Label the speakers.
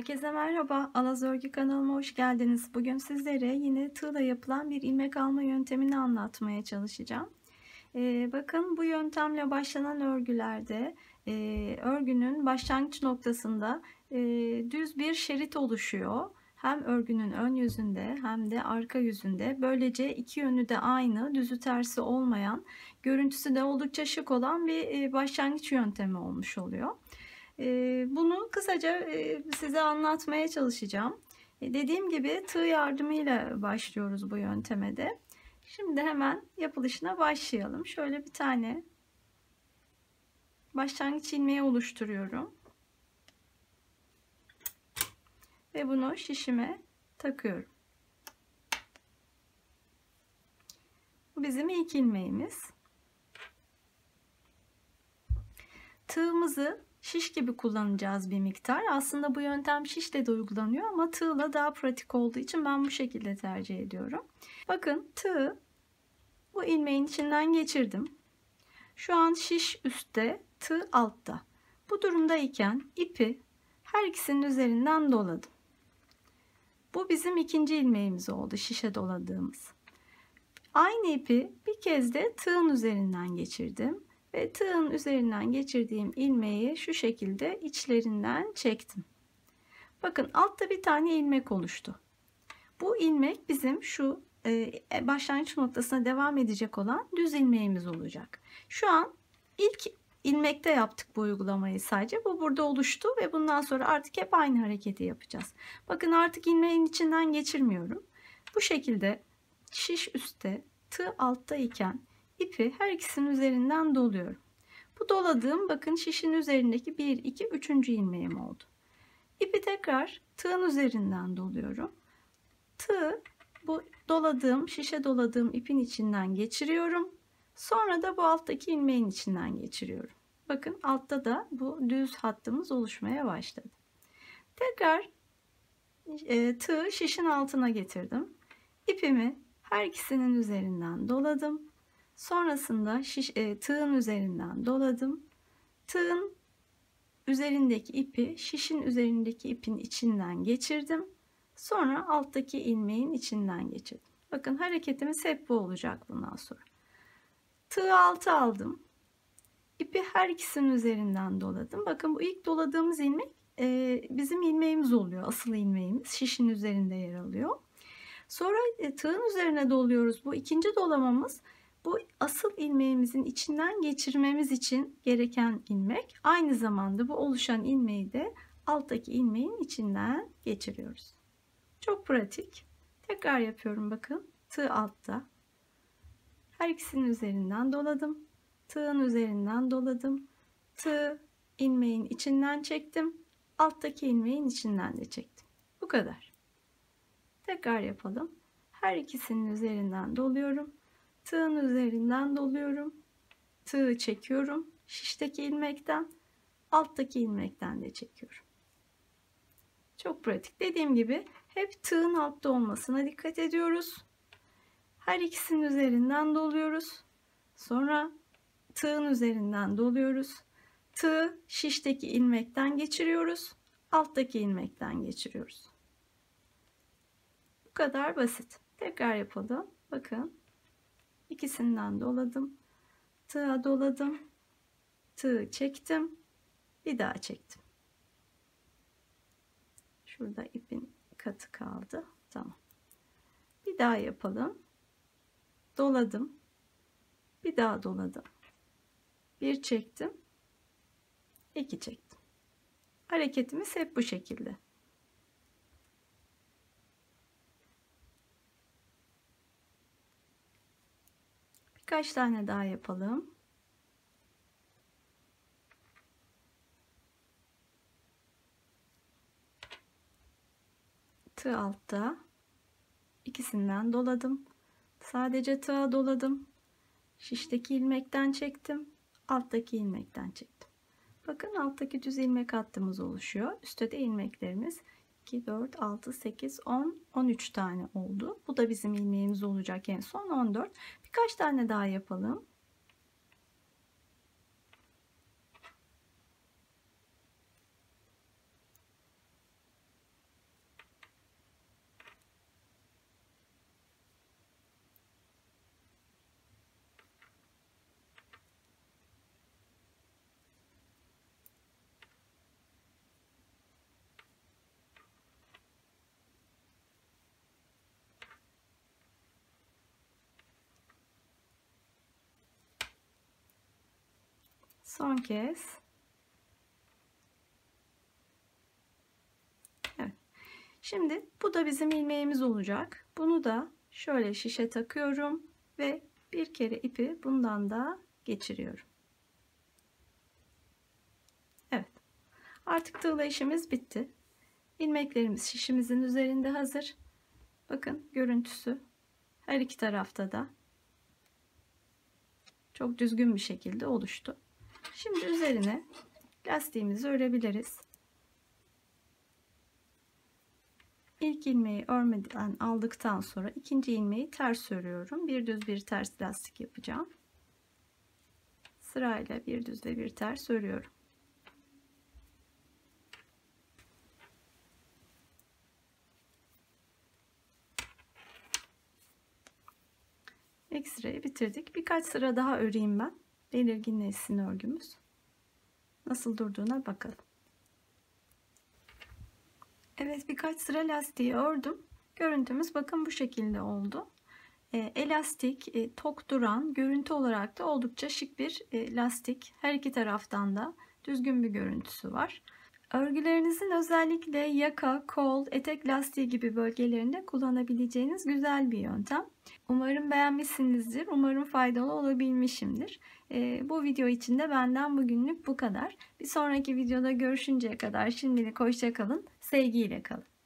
Speaker 1: Herkese merhaba. Alaz Örgü kanalıma hoş geldiniz. Bugün sizlere yine tığla yapılan bir ilmek alma yöntemini anlatmaya çalışacağım. Bakın bu yöntemle başlanan örgülerde örgünün başlangıç noktasında düz bir şerit oluşuyor. Hem örgünün ön yüzünde hem de arka yüzünde. Böylece iki yönü de aynı, düzü tersi olmayan, görüntüsü de oldukça şık olan bir başlangıç yöntemi olmuş oluyor. Bunu kısaca size anlatmaya çalışacağım. Dediğim gibi tığ yardımıyla başlıyoruz bu yönteme de. Şimdi hemen yapılışına başlayalım. Şöyle bir tane başlangıç ilmeği oluşturuyorum. Ve bunu şişime takıyorum. Bu bizim ilk ilmeğimiz. Tığımızı şiş gibi kullanacağız bir miktar. Aslında bu yöntem şişle de uygulanıyor ama tığla daha pratik olduğu için ben bu şekilde tercih ediyorum. Bakın tığı bu ilmeğin içinden geçirdim. Şu an şiş üstte, tığ altta. Bu durumdayken ipi her ikisinin üzerinden doladım. Bu bizim ikinci ilmeğimiz oldu, şişe doladığımız. Aynı ipi bir kez de tığın üzerinden geçirdim ve tığın üzerinden geçirdiğim ilmeği şu şekilde içlerinden çektim. Bakın altta bir tane ilmek oluştu. Bu ilmek bizim şu başlangıç noktasına devam edecek olan düz ilmeğimiz olacak. Şu an ilk ilmekte yaptık bu uygulamayı sadece. Bu burada oluştu ve bundan sonra artık hep aynı hareketi yapacağız. Bakın artık ilmeğin içinden geçirmiyorum. Bu şekilde şiş üstte, tığ altta iken ipi her ikisinin üzerinden doluyorum. Bu doladığım bakın şişin üzerindeki 1, 2, 3. ilmeğim oldu. İpi tekrar tığın üzerinden doluyorum. Tığı bu doladığım, şişe doladığım ipin içinden geçiriyorum. Sonra da bu alttaki ilmeğin içinden geçiriyorum. Bakın altta da bu düz hattımız oluşmaya başladı. Tekrar tığı şişin altına getirdim. İpimi her ikisinin üzerinden doladım. Sonrasında tığın üzerinden doladım. Tığın üzerindeki ipi şişin üzerindeki ipin içinden geçirdim. Sonra alttaki ilmeğin içinden geçirdim. Bakın hareketimiz hep bu olacak bundan sonra. Tığı altı aldım. İpi her ikisinin üzerinden doladım. Bakın bu ilk doladığımız ilmek bizim ilmeğimiz oluyor. Asıl ilmeğimiz şişin üzerinde yer alıyor. Sonra tığın üzerine doluyoruz. Bu ikinci dolamamız bu asıl ilmeğimizin içinden geçirmemiz için gereken ilmek. Aynı zamanda bu oluşan ilmeği de alttaki ilmeğin içinden geçiriyoruz. Çok pratik. Tekrar yapıyorum bakın. Tığ altta. Her ikisinin üzerinden doladım. Tığın üzerinden doladım. Tığ ilmeğin içinden çektim. Alttaki ilmeğin içinden de çektim. Bu kadar. Tekrar yapalım. Her ikisinin üzerinden doluyorum. Tığın üzerinden doluyorum. Tığı çekiyorum. Şişteki ilmekten, alttaki ilmekten de çekiyorum. Çok pratik. Dediğim gibi hep tığın altta olmasına dikkat ediyoruz. Her ikisinin üzerinden doluyoruz. Sonra tığın üzerinden doluyoruz. Tığı şişteki ilmekten geçiriyoruz. Alttaki ilmekten geçiriyoruz. Bu kadar basit. Tekrar yapalım. Bakın. İkisinden doladım. Tığa doladım. Tığı çektim. Bir daha çektim. Şurada ipin katı kaldı. Tamam. Bir daha yapalım. Doladım. Bir daha doladım. Bir çektim. İki çektim. Hareketimiz hep bu şekilde. Birkaç tane daha yapalım. Tığ altta. İkisinden doladım. Sadece tığa doladım. Şişteki ilmekten çektim. Alttaki ilmekten çektim. Bakın alttaki düz ilmek hattımız oluşuyor. Üstte de ilmeklerimiz 2, 4, 6, 8, 10, 13 tane oldu. Bu da bizim ilmeğimiz olacak en son 14. Birkaç tane daha yapalım. Son kez. Evet. Şimdi bu da bizim ilmeğimiz olacak. Bunu da şöyle şişe takıyorum ve bir kere ipi bundan da geçiriyorum. Evet. Artık tığla işimiz bitti. İlmeklerimiz şişimizin üzerinde hazır. Bakın görüntüsü her iki tarafta da çok düzgün bir şekilde oluştu. Şimdi üzerine lastiğimizi örebiliriz. İlk ilmeği örmeden aldıktan sonra ikinci ilmeği ters örüyorum. Bir düz bir ters lastik yapacağım. Sırayla bir düz ve bir ters örüyorum. Ekstrayı bitirdik. Birkaç sıra daha öreyim ben. Belirginleşsin örgümüz. Nasıl durduğuna bakalım. Evet, birkaç sıra lastiği ördüm. Görüntümüz bakın bu şekilde oldu. Elastik, tok duran, görüntü olarak da oldukça şık bir lastik. Her iki taraftan da düzgün bir görüntüsü var. Örgülerinizin özellikle yaka, kol, etek lastiği gibi bölgelerinde kullanabileceğiniz güzel bir yöntem. Umarım beğenmişsinizdir. Umarım faydalı olabilmişimdir. Bu video için de benden bugünlük bu kadar. Bir sonraki videoda görüşünceye kadar şimdilik hoşça kalın. Sevgiyle kalın.